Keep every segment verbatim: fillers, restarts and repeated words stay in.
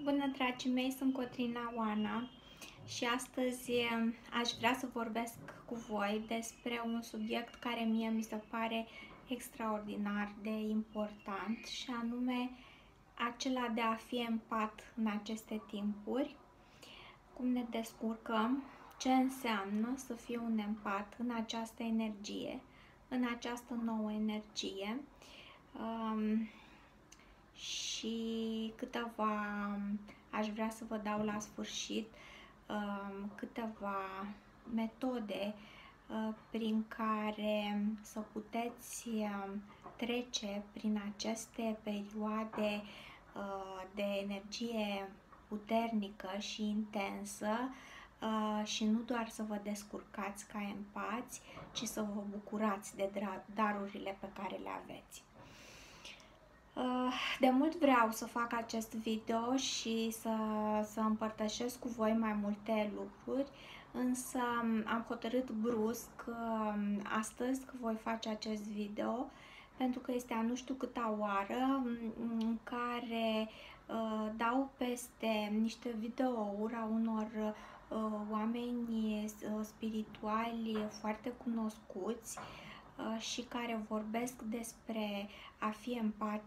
Bună, dragii mei, sunt Cotrina Oana și astăzi aș vrea să vorbesc cu voi despre un subiect care mie mi se pare extraordinar de important și anume acela de a fi empat în aceste timpuri, cum ne descurcăm, ce înseamnă să fii un empat în această energie, în această nouă energie. Um, și câteva, aș vrea să vă dau la sfârșit câteva metode prin care să puteți trece prin aceste perioade de energie puternică și intensă și nu doar să vă descurcați ca empați, ci să vă bucurați de darurile pe care le aveți. De mult vreau să fac acest video și să, să împărtășesc cu voi mai multe lucruri, însă am hotărât brusc astăzi că voi face acest video, pentru că este a nu știu câta oară în care uh, dau peste niște videouri a unor uh, oameni spirituali foarte cunoscuți și care vorbesc despre a fi empat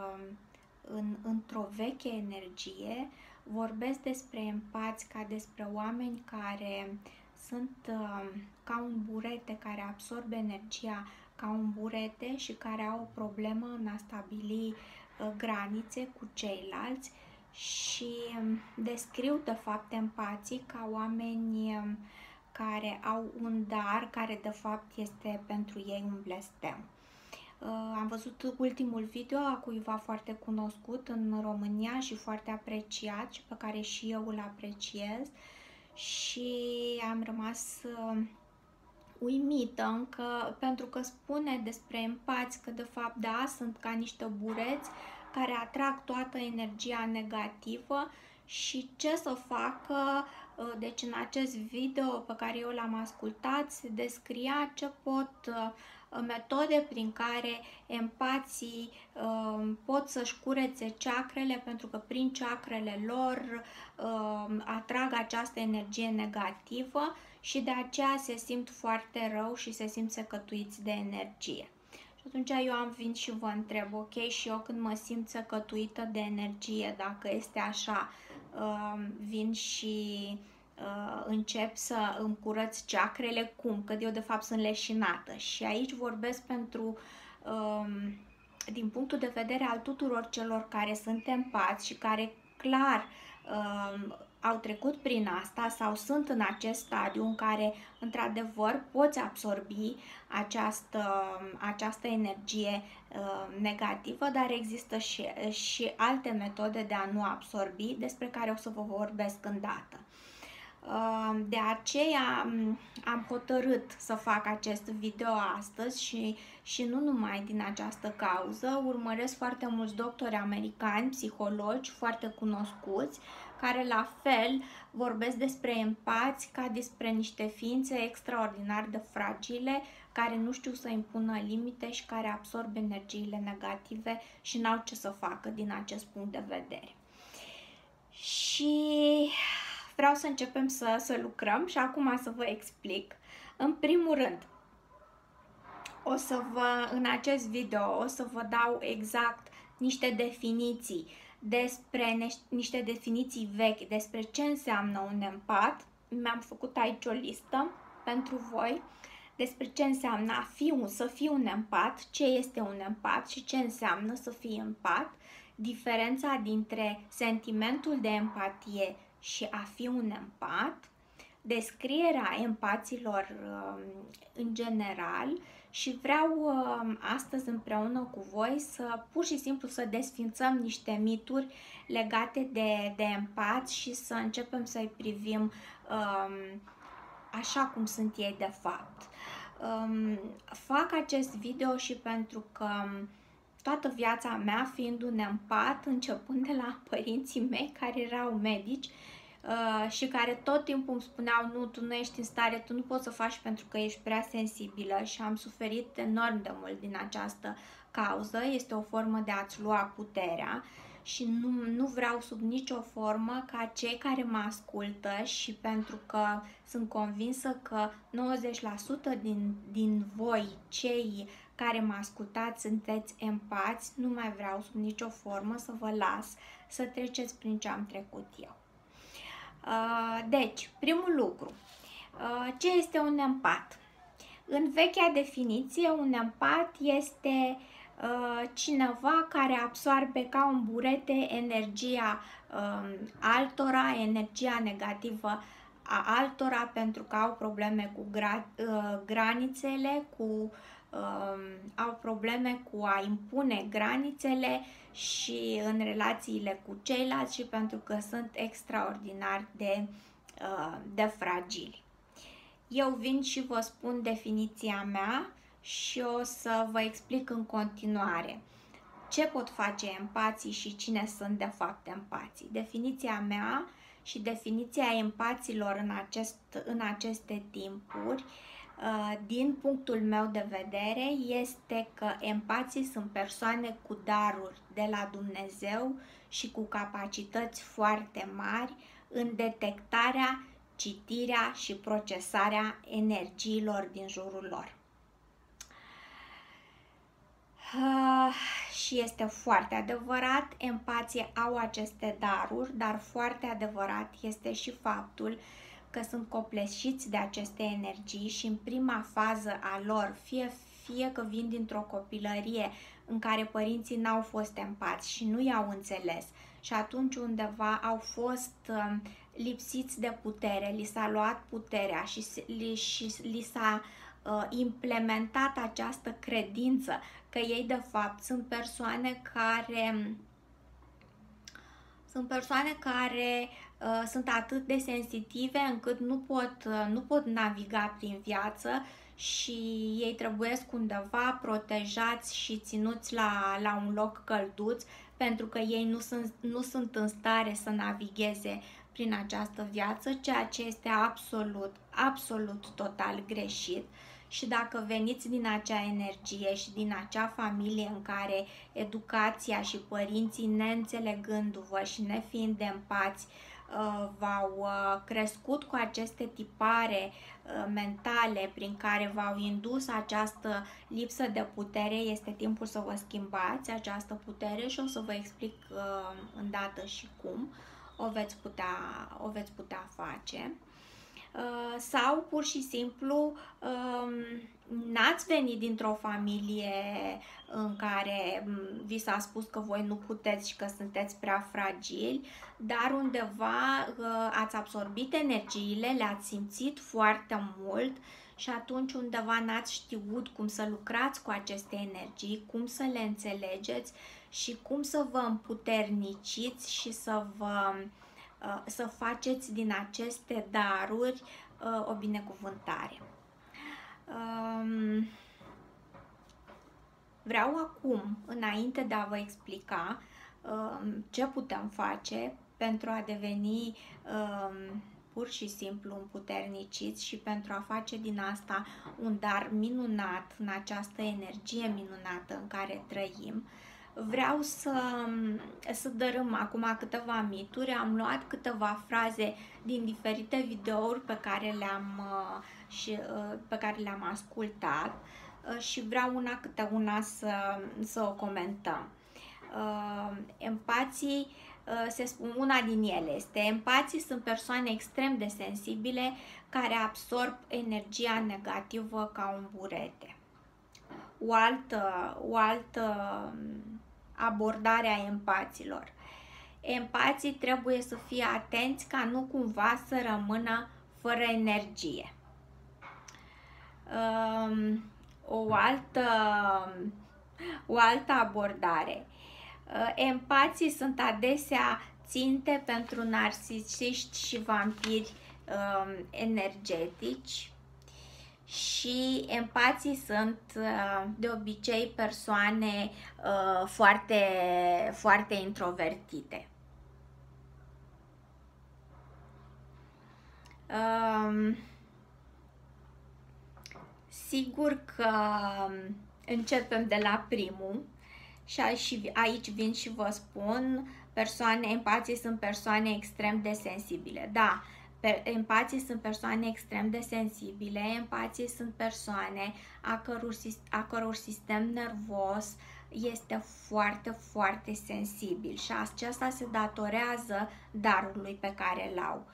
în, într-o veche energie, vorbesc despre empați ca despre oameni care sunt ca un burete, care absorbe energia ca un burete și care au o problemă în a stabili granițe cu ceilalți și descriu de fapt empații ca oameni care au un dar care de fapt este pentru ei un blestem. Am văzut ultimul video a cuiva foarte cunoscut în România și foarte apreciat și pe care și eu îl apreciez și am rămas uimită încă pentru că spune despre empați că de fapt da, sunt ca niște bureți care atrag toată energia negativă și ce să facă. Deci în acest video pe care eu l-am ascultat se descria ce pot, metode prin care empații pot să-și curețe chakrele, pentru că prin chakrele lor atrag această energie negativă și de aceea se simt foarte rău și se simt secătuiți de energie. Și atunci eu am venit și vă întreb, ok, și eu când mă simt secătuită de energie, dacă este așa, vin și încep să îmi curăț chakrele, cum? Că eu de fapt sunt leșinată și aici vorbesc pentru, din punctul de vedere al tuturor celor care sunt empați și care clar au trecut prin asta sau sunt în acest stadiu în care într-adevăr poți absorbi această, această energie uh, negativă, dar există și, și alte metode de a nu absorbi, despre care o să vă vorbesc îndată. Uh, de aceea am hotărât să fac acest video astăzi și, și nu numai din această cauză. Urmăresc foarte mulți doctori americani, psihologi foarte cunoscuți, care la fel vorbesc despre empați ca despre niște ființe extraordinar de fragile, care nu știu să impună limite și care absorb energiile negative și n-au ce să facă din acest punct de vedere. Și vreau să începem să, să lucrăm și acum să vă explic. În primul rând, o să vă, în acest video o să vă dau exact niște definiții despre niște definiții vechi despre ce înseamnă un empat. Mi-am făcut aici o listă pentru voi despre ce înseamnă a fi un, să fii un empat, ce este un empat și ce înseamnă să fii empat, diferența dintre sentimentul de empatie și a fi un empat, descrierea empaților în general și vreau astăzi împreună cu voi să pur și simplu să desfințăm niște mituri legate de, de empați și să începem să-i privim um, așa cum sunt ei de fapt. Um, fac acest video și pentru că toată viața mea, fiind un empat, începând de la părinții mei care erau medici, Uh, și care tot timpul îmi spuneau, nu, tu nu ești în stare, tu nu poți să faci pentru că ești prea sensibilă și am suferit enorm de mult din această cauză. Este o formă de a-ți lua puterea și nu, nu vreau sub nicio formă ca cei care mă ascultă, și pentru că sunt convinsă că nouăzeci la sută din, din voi, cei care mă ascultați, sunteți empați, nu mai vreau sub nicio formă să vă las să treceți prin ce am trecut eu. Deci, primul lucru, ce este un empat? În vechea definiție, un empat este cineva care absorbe ca un burete energia altora, energia negativă a altora, pentru că au probleme cu gra, granițele, cu, au probleme cu a impune granițele și în relațiile cu ceilalți, și pentru că sunt extraordinar de, de fragili. Eu vin și vă spun definiția mea și o să vă explic în continuare ce pot face empații și cine sunt de fapt empații. Definiția mea și definiția empaților în, acest, în aceste timpuri, din punctul meu de vedere, este că empații sunt persoane cu daruri de la Dumnezeu și cu capacități foarte mari în detectarea, citirea și procesarea energiilor din jurul lor. Uh, și este foarte adevărat, empații au aceste daruri, dar foarte adevărat este și faptul că sunt copleșiți de aceste energii și în prima fază a lor, fie, fie că vin dintr-o copilărie în care părinții n-au fost empați și nu i-au înțeles și atunci undeva au fost uh, lipsiți de putere, li s-a luat puterea și li, și li s-a uh, implementat această credință că ei de fapt sunt persoane care sunt persoane care uh, sunt atât de sensitive încât nu pot, uh, nu pot naviga prin viață și ei trebuie undeva protejați și ținuți la, la un loc călduț, pentru că ei nu sunt, nu sunt în stare să navigheze prin această viață, ceea ce este absolut, absolut total greșit. Și dacă veniți din acea energie și din acea familie în care educația și părinții, neînțelegându-vă și nefiind empați, v-au crescut cu aceste tipare mentale prin care v-au indus această lipsă de putere, este timpul să vă schimbați această putere și o să vă explic îndată și cum o veți putea, o veți putea face. Sau pur și simplu n-ați venit dintr-o familie în care vi s-a spus că voi nu puteți și că sunteți prea fragili, dar undeva ați absorbit energiile, le-ați simțit foarte mult și atunci undeva n-ați știut cum să lucrați cu aceste energii, cum să le înțelegeți și cum să vă împuterniciți și să vă să faceți din aceste daruri o binecuvântare. Vreau acum, înainte de a vă explica ce putem face pentru a deveni pur și simplu împuterniciți și pentru a face din asta un dar minunat în această energie minunată în care trăim, vreau să, să dărâm acum câteva mituri. Am luat câteva fraze din diferite videouri pe care le-am și pe care le-am ascultat și vreau una câte una să, să o comentăm. Empații, se spun, una din ele este: empații sunt persoane extrem de sensibile care absorb energia negativă ca un burete. O altă, o altă abordare a empaților. Empații trebuie să fie atenți ca nu cumva să rămână fără energie. Um, o altă, o altă abordare. Empații sunt adesea ținte pentru narcisiști și vampiri um, energetici. Și empații sunt de obicei persoane uh, foarte, foarte introvertite. Um, sigur că începem de la primul Și aici vin și vă spun, persoane, empații sunt persoane extrem de sensibile. Da, empații sunt persoane extrem de sensibile, empații sunt persoane a căror, a căror sistem nervos este foarte, foarte sensibil și aceasta se datorează darului pe care îl au.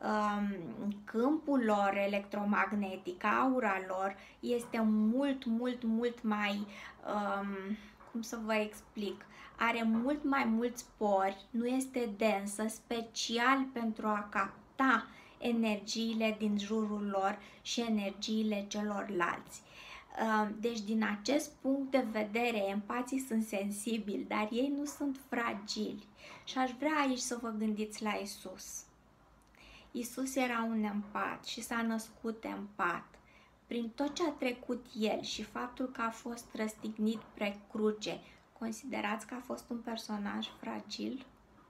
Câmpul lor electromagnetic, aura lor este mult, mult, mult mai, um, cum să vă explic, are mult mai mulți pori, nu este densă, special pentru a capta energiile din jurul lor și energiile celorlalți. Deci, din acest punct de vedere, empații sunt sensibili, dar ei nu sunt fragili. Și aș vrea aici să vă gândiți la Isus. Isus era un empat și s-a născut empat. Prin tot ce a trecut el și faptul că a fost răstignit pe cruce, considerați că a fost un personaj fragil?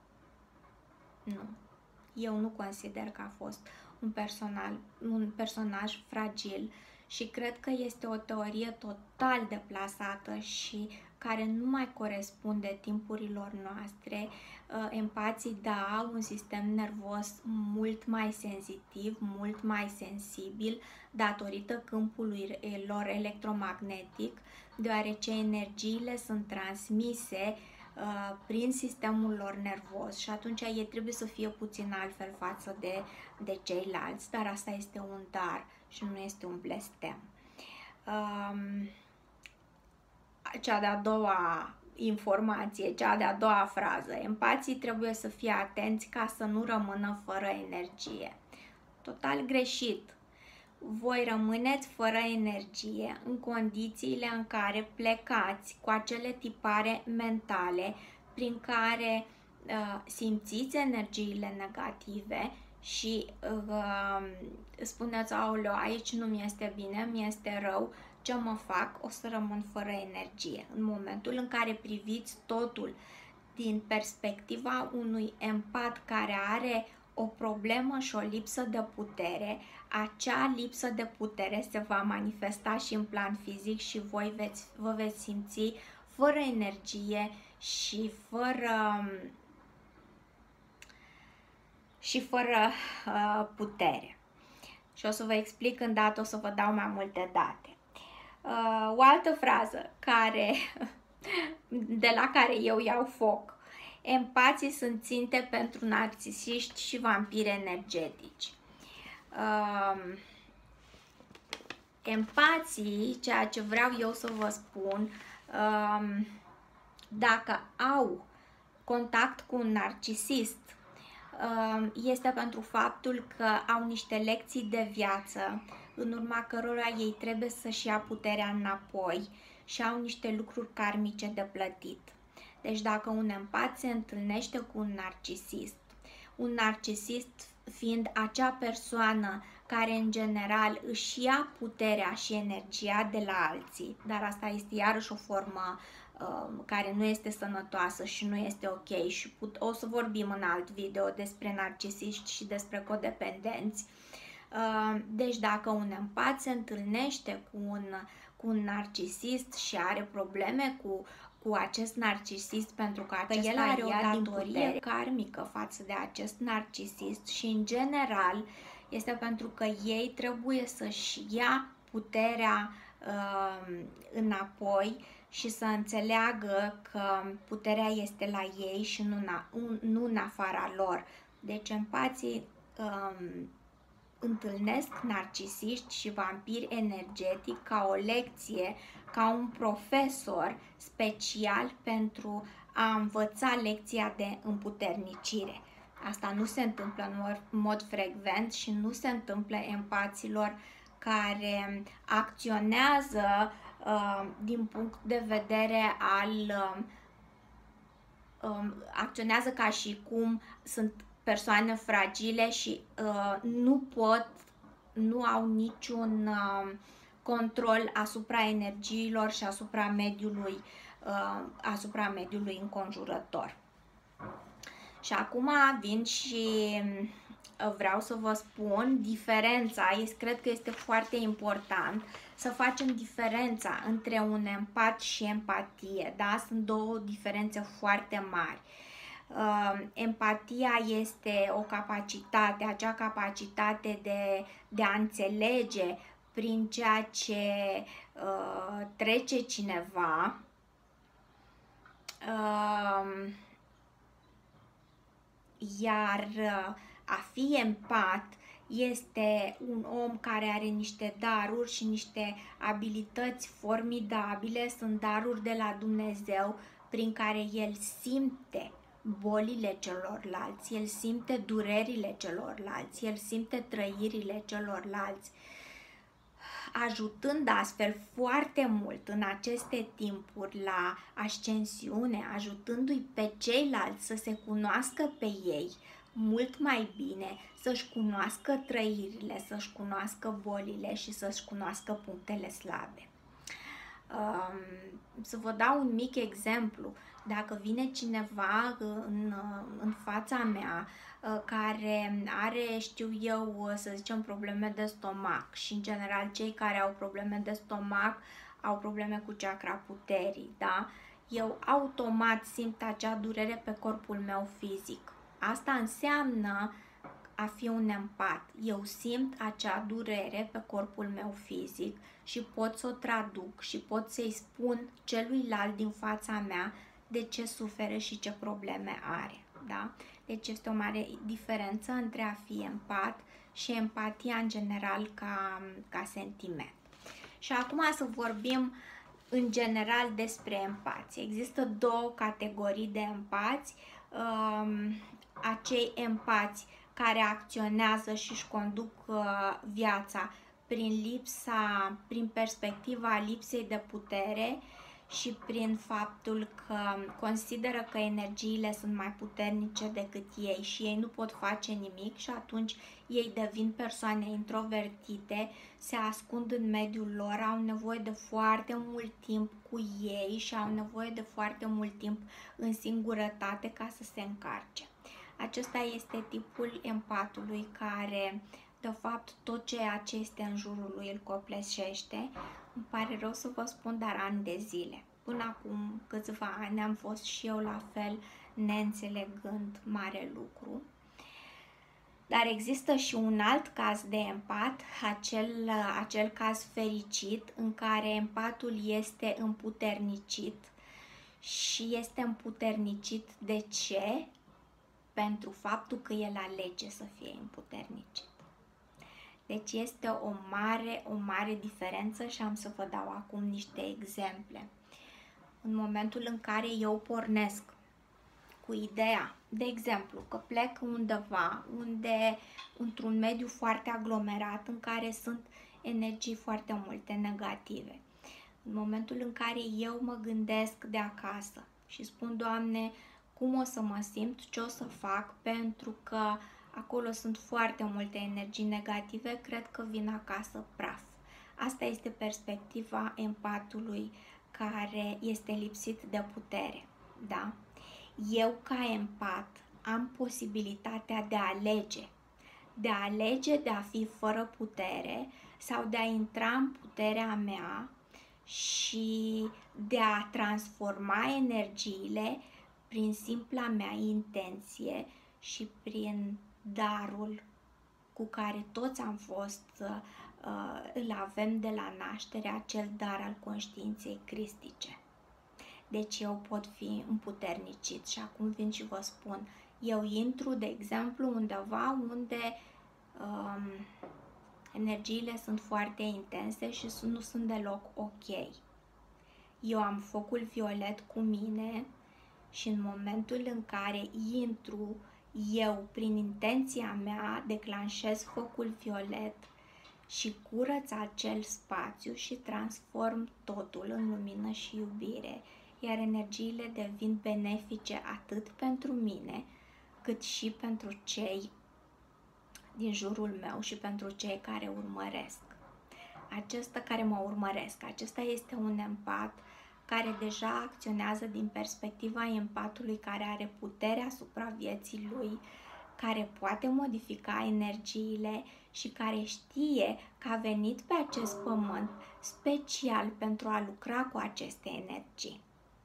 Nu. Eu nu consider că a fost un, personal, un personaj fragil și cred că este o teorie total deplasată și care nu mai corespunde timpurilor noastre. Empații, da, au un sistem nervos mult mai sensitiv, mult mai sensibil, datorită câmpului lor electromagnetic, deoarece energiile sunt transmise uh, prin sistemul lor nervos și atunci ei trebuie să fie puțin altfel față de, de ceilalți, dar asta este un dar și nu este un blestem. Um, cea de-a doua informație, cea de-a doua frază, empații trebuie să fie atenți ca să nu rămână fără energie. Total greșit! Voi rămâneți fără energie în condițiile în care plecați cu acele tipare mentale prin care uh, simțiți energiile negative și uh, spuneți, aoleu, aici nu mi este bine, mi este rău, ce mă fac? O să rămân fără energie. În momentul în care priviți totul din perspectiva unui empat care are o problemă și o lipsă de putere, acea lipsă de putere se va manifesta și în plan fizic și voi veți, vă veți simți fără energie și fără, și fără uh, putere. Și o să vă explic îndată, o să vă dau mai multe date. Uh, o altă frază care, de la care eu iau foc. Empații sunt ținte pentru narcisiști și vampiri energetici. Uh, empații, ceea ce vreau eu să vă spun, uh, dacă au contact cu un narcisist, uh, este pentru faptul că au niște lecții de viață, în urma cărora ei trebuie să-și ia puterea înapoi și au niște lucruri karmice de plătit. Deci dacă un empat se întâlnește cu un narcisist, un narcisist fiind acea persoană care în general își ia puterea și energia de la alții, dar asta este iarăși o formă uh, care nu este sănătoasă și nu este ok și put, o să vorbim în alt video despre narcisiști și despre codependenți. Uh, deci dacă un empat se întâlnește cu un, cu un narcisist și are probleme cu cu acest narcisist pentru că acesta el are o datorie karmică față de acest narcisist și în general este pentru că ei trebuie să-și ia puterea uh, înapoi și să înțeleagă că puterea este la ei și nu, nu în afara lor. Deci empații uh, întâlnesc narcisiști și vampiri energetic ca o lecție, ca un profesor special pentru a învăța lecția de împuternicire. Asta nu se întâmplă în mod frecvent și nu se întâmplă empaților care acționează uh, din punct de vedere al uh, um, acționează ca și cum sunt persoane fragile și uh, nu pot, nu au niciun uh, control asupra energiilor și asupra mediului, uh, asupra mediului înconjurător. Și acum vin și vreau să vă spun diferența, este, cred că este foarte important să facem diferența între un empat și empatie, da? Sunt două diferențe foarte mari. Uh, empatia este o capacitate, acea capacitate de, de a înțelege prin ceea ce uh, trece cineva, uh, iar a fi empat este un om care are niște daruri și niște abilități formidabile, sunt daruri de la Dumnezeu prin care el simte bolile celorlalți, el simte durerile celorlalți, el simte trăirile celorlalți, ajutând astfel foarte mult în aceste timpuri la ascensiune, ajutându-i pe ceilalți să se cunoască pe ei mult mai bine, să-și cunoască trăirile, să-și cunoască bolile și să-și cunoască punctele slabe. Să vă dau un mic exemplu. Dacă vine cineva în, în fața mea care are, știu eu, să zicem, probleme de stomac și, în general, cei care au probleme de stomac au probleme cu chakra puterii, da? Eu automat simt acea durere pe corpul meu fizic. Asta înseamnă a fi un empat. Eu simt acea durere pe corpul meu fizic și pot să o traduc și pot să-i spun celuilalt din fața mea de ce suferă și ce probleme are, da? Deci este o mare diferență între a fi empat și empatia în general ca, ca sentiment. Și acum să vorbim în general despre empați. Există două categorii de empați, um, acei empați care acționează și își conduc uh, viața prin lipsa, prin perspectiva lipsei de putere și prin faptul că consideră că energiile sunt mai puternice decât ei și ei nu pot face nimic și atunci ei devin persoane introvertite, se ascund în mediul lor, au nevoie de foarte mult timp cu ei și au nevoie de foarte mult timp în singurătate ca să se încarce. Acesta este tipul empatului care, de fapt, tot ceea ce este în jurul lui îl copleșește. Îmi pare rău să vă spun, dar ani de zile. Până acum câțiva ani am fost și eu la fel, neînțelegând mare lucru. Dar există și un alt caz de empat, acel, acel caz fericit în care empatul este împuternicit. Și este împuternicit de ce? Pentru faptul că el alege să fie împuternicit. Deci este o mare, o mare diferență și am să vă dau acum niște exemple. În momentul în care eu pornesc cu ideea, de exemplu, că plec undeva, unde, într-un mediu foarte aglomerat, în care sunt energii foarte multe negative. În momentul în care eu mă gândesc de acasă și spun, Doamne, cum o să mă simt, ce o să fac, pentru că acolo sunt foarte multe energii negative, cred că vin acasă praf. Asta este perspectiva empatului care este lipsit de putere, da? Eu, ca empat, am posibilitatea de a alege, de a alege de a fi fără putere sau de a intra în puterea mea și de a transforma energiile prin simpla mea intenție și prin darul cu care toți am fost, uh, îl avem de la naștere, acel dar al conștiinței cristice. Deci eu pot fi împuternicit și acum vin și vă spun, eu intru, de exemplu, undeva unde um, energiile sunt foarte intense și nu sunt deloc ok. Eu am focul violet cu mine și în momentul în care intru, eu, prin intenția mea, declanșez focul violet și curăț acel spațiu și transform totul în lumină și iubire, iar energiile devin benefice atât pentru mine, cât și pentru cei din jurul meu și pentru cei care urmăresc. Acesta care mă urmăresc, acesta este un empat care deja acționează din perspectiva empatului care are putere asupra vieții lui, care poate modifica energiile și care știe că a venit pe acest pământ special pentru a lucra cu aceste energii.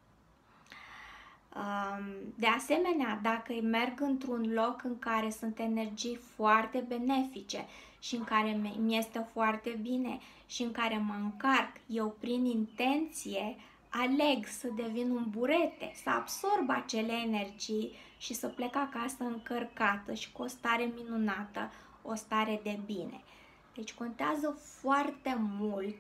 De asemenea, dacă merg într-un loc în care sunt energii foarte benefice și în care mi este foarte bine și în care mă încarc, eu prin intenție aleg să devin un burete, să absorb acele energii și să plec acasă încărcată și cu o stare minunată, o stare de bine. Deci contează foarte mult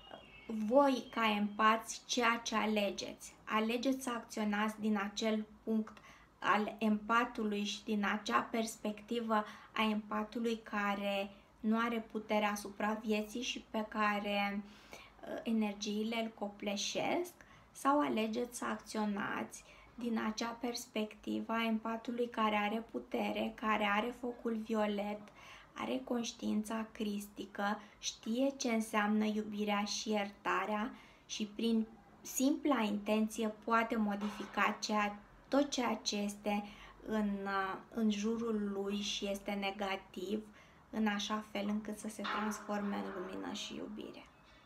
voi ca empați ceea ce alegeți. Alegeți să acționați din acel punct al empatului și din acea perspectivă a empatului care nu are putere asupra vieții și pe care uh, energiile îl copleșesc, sau alegeți să acționați din acea perspectivă a empatului care are putere, care are focul violet, are conștiința cristică, știe ce înseamnă iubirea și iertarea și prin simpla intenție poate modifica ceea, tot ceea ce este în, în jurul lui și este negativ, în așa fel încât să se transforme în lumină și iubire.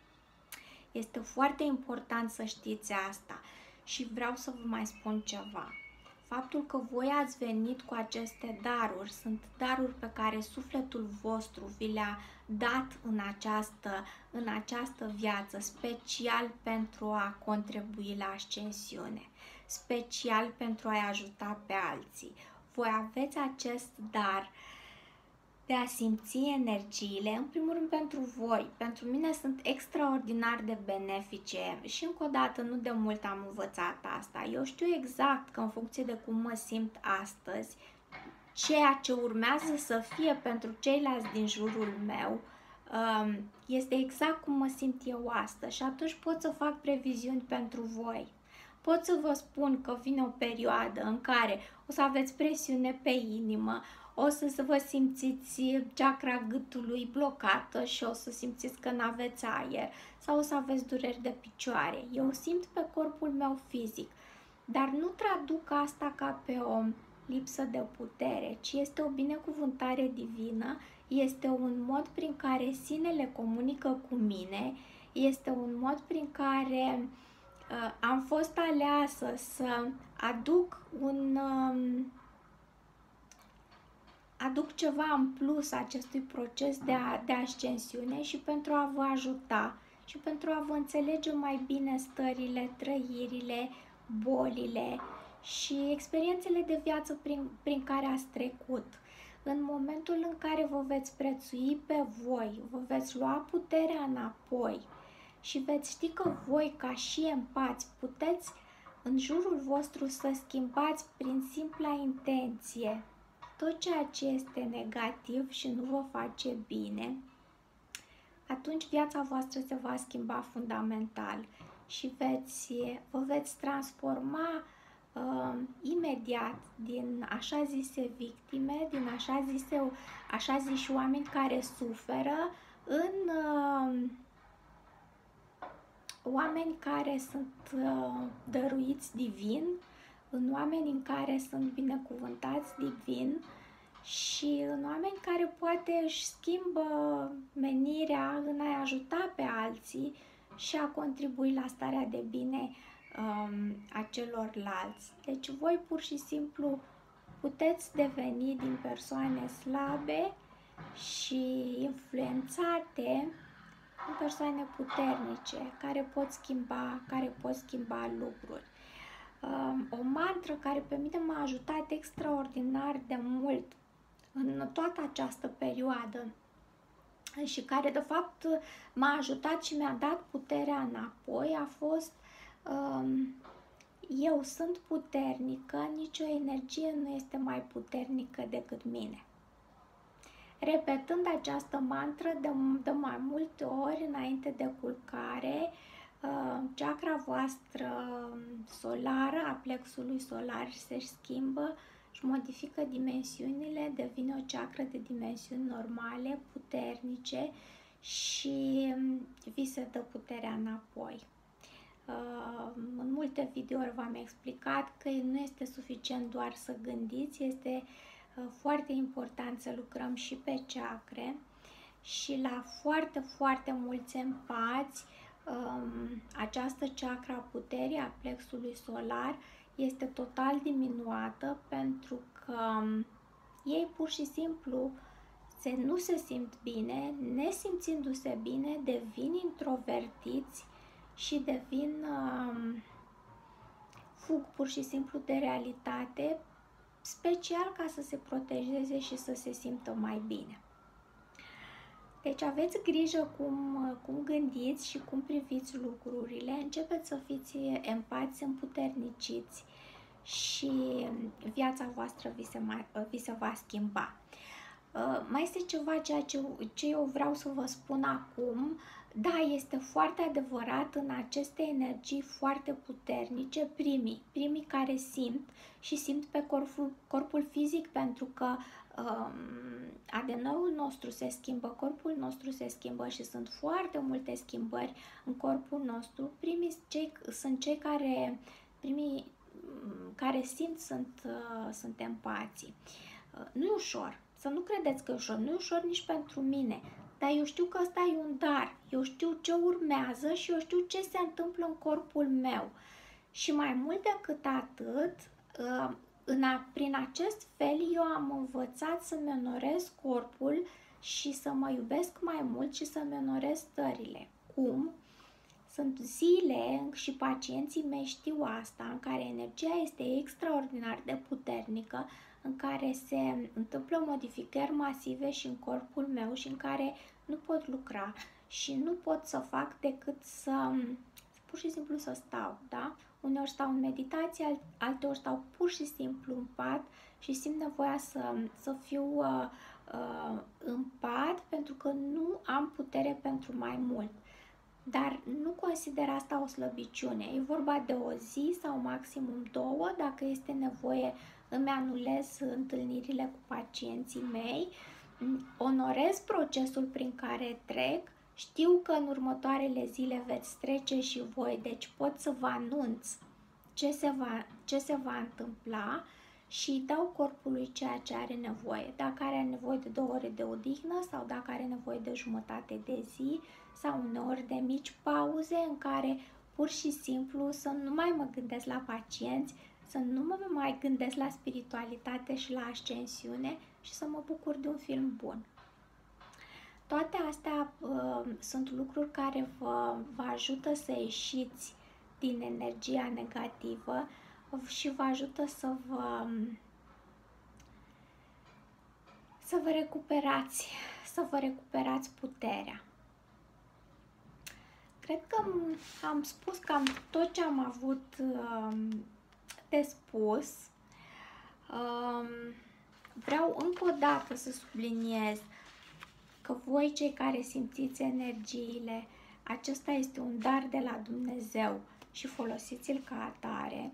Este foarte important să știți asta și vreau să vă mai spun ceva. Faptul că voi ați venit cu aceste daruri sunt daruri pe care sufletul vostru vi le-a dat în această, în această viață, special pentru a contribui la ascensiune, special pentru a-i ajuta pe alții. Voi aveți acest dar de a simți energiile, în primul rând pentru voi. Pentru mine sunt extraordinar de benefice și încă o dată nu de mult am învățat asta. Eu știu exact că în funcție de cum mă simt astăzi, ceea ce urmează să fie pentru ceilalți din jurul meu este exact cum mă simt eu astăzi și atunci pot să fac previziuni pentru voi. Pot să vă spun că vine o perioadă în care o să aveți presiune pe inimă, o să, să vă simțiți chakra gâtului blocată și o să simțiți că n-aveți aer sau o să aveți dureri de picioare. Eu simt pe corpul meu fizic, dar nu traduc asta ca pe o lipsă de putere, ci este o binecuvântare divină, este un mod prin care sinele comunică cu mine, este un mod prin care uh, am fost aleasă să aduc un... Um, aduc ceva în plus acestui proces de, a, de ascensiune și pentru a vă ajuta și pentru a vă înțelege mai bine stările, trăirile, bolile și experiențele de viață prin, prin care ați trecut. În momentul în care vă veți prețui pe voi, vă veți lua puterea înapoi și veți ști că voi, ca și empați, puteți în jurul vostru să schimbați prin simpla intenție tot ceea ce este negativ și nu vă face bine, atunci viața voastră se va schimba fundamental și veți, vă veți transforma uh, imediat din așa zise victime, din așa zise, așa ziși oameni care suferă, în uh, oameni care sunt uh, dăruiți divin, în oameni în care sunt binecuvântați divin și în oameni care poate își schimbă menirea în a ajuta pe alții și a contribui la starea de bine um, a celorlalți. Deci voi pur și simplu puteți deveni din persoane slabe și influențate în persoane puternice care pot schimba, care pot schimba lucruri. O mantră care pe mine m-a ajutat extraordinar de mult în toată această perioadă și care de fapt m-a ajutat și mi-a dat puterea înapoi a fost eu sunt puternică, nicio energie nu este mai puternică decât mine. Repetând această mantră de, de mai multe ori înainte de culcare, chakra voastră solară, a plexului solar se schimbă și modifică dimensiunile, devine o chakra de dimensiuni normale, puternice și vi se dă puterea înapoi. În multe videouri v-am explicat că nu este suficient doar să gândiți, este Foarte important să lucrăm și pe chakre și la foarte, foarte mulți empați, această chakra puterii a plexului solar este total diminuată pentru că ei pur și simplu se, nu se simt bine, nesimțindu-se bine, devin introvertiți și devin, um, fug pur și simplu de realitate, special ca să se protejeze și să se simtă mai bine. Deci aveți grijă cum, cum gândiți și cum priviți lucrurile, începeți să fiți empați, împuterniciți și viața voastră vi se, mai, vi se va schimba. Mai este ceva ceea ce, ce eu vreau să vă spun acum. Da, este foarte adevărat, în aceste energii foarte puternice, primii, primii care simt și simt pe corpul, corpul fizic, pentru că um, A D N-ul nostru se schimbă, corpul nostru se schimbă și sunt foarte multe schimbări în corpul nostru. Primii cei, sunt cei care, primii care simt sunt, uh, sunt empații. Uh, nu e ușor, să nu credeți că e ușor, nu e ușor nici pentru mine, dar eu știu că ăsta e un dar, eu știu ce urmează și eu știu ce se întâmplă în corpul meu. Și mai mult decât atât, uh, În a, prin acest fel eu am învățat să-mi onorez corpul și să mă iubesc mai mult și să-mi onorez stările. Cum? Sunt zile și pacienții mei știu asta, în care energia este extraordinar de puternică, în care se întâmplă modificări masive și în corpul meu și în care nu pot lucra și nu pot să fac decât să pur și simplu să stau, da? Uneori stau în meditație, alteori stau pur și simplu în pat și simt nevoia să, să fiu uh, uh, în pat pentru că nu am putere pentru mai mult. Dar nu consider asta o slăbiciune. E vorba de o zi sau maximum două. Dacă este nevoie, îmi anulez întâlnirile cu pacienții mei, onorez procesul prin care trec. Știu că în următoarele zile veți trece și voi, deci pot să vă anunț ce se va, ce se va întâmpla și dau corpului ceea ce are nevoie. Dacă are nevoie de două ore de odihnă sau dacă are nevoie de jumătate de zi sau uneori de mici pauze în care pur și simplu să nu mai mă gândesc la pacienți, să nu mă mai gândesc la spiritualitate și la ascensiune și să mă bucur de un film bun. Toate astea uh, sunt lucruri care vă, vă ajută să ieșiți din energia negativă și vă ajută să vă, să vă recuperați, să vă recuperați puterea. Cred că am spus cam tot ce am avut uh, de spus. Uh, vreau încă o dată să subliniez că voi, cei care simțiți energiile, acesta este un dar de la Dumnezeu și folosiți-l ca atare.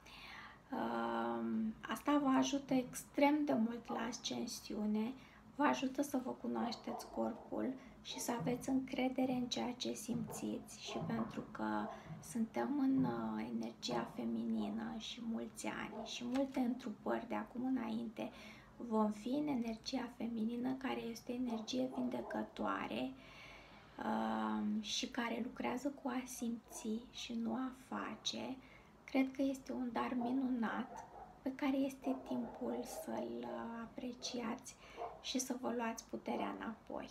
Asta vă ajută extrem de mult la ascensiune, vă ajută să vă cunoașteți corpul și să aveți încredere în ceea ce simțiți, și pentru că suntem în energia feminină și mulți ani și multe întrupări de acum înainte vom fi în energia feminină, care este energie vindecătoare uh, și care lucrează cu a simți și nu a face. Cred că este un dar minunat pe care este timpul să-l apreciați și să vă luați puterea înapoi.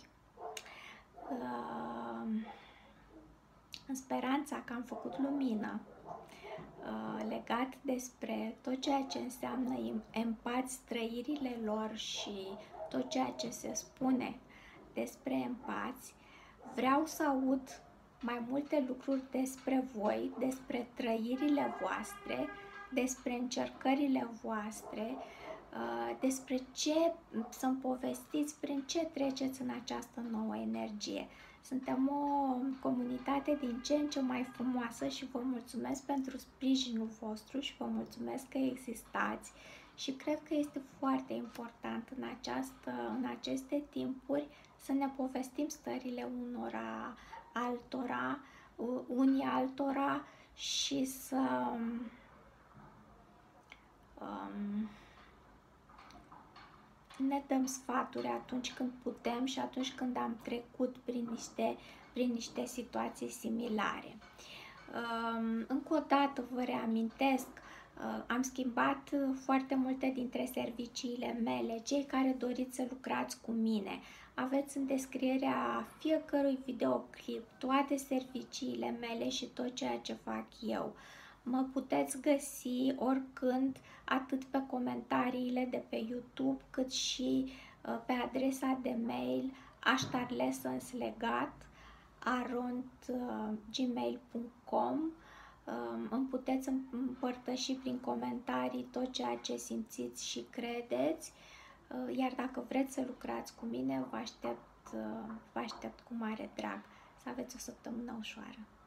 Uh, în speranța că am făcut lumină uh, legat despre tot ceea ce înseamnă empați, trăirile lor și tot ceea ce se spune despre empați, vreau să aud mai multe lucruri despre voi, despre trăirile voastre, despre încercările voastre, despre ce să-mi povestiți, prin ce treceți în această nouă energie. Suntem o comunitate din ce în ce mai frumoasă și vă mulțumesc pentru sprijinul vostru și vă mulțumesc că existați și cred că este foarte important în, această, în aceste timpuri să ne povestim stările unora altora, unii altora și să um, ne dăm sfaturi atunci când putem și atunci când am trecut prin niște, prin niște situații similare. Încă o dată vă reamintesc, am schimbat foarte multe dintre serviciile mele. Cei care doriți să lucrați cu mine, aveți în descrierea fiecărui videoclip toate serviciile mele și tot ceea ce fac eu. Mă puteți găsi oricând, atât pe comentariile de pe YouTube, cât și pe adresa de mail ashtarlessonslegat arond gmail punct com. Îmi puteți împărtăși prin comentarii tot ceea ce simțiți și credeți, iar dacă vreți să lucrați cu mine, vă aștept, vă aștept cu mare drag. Să aveți o săptămână ușoară!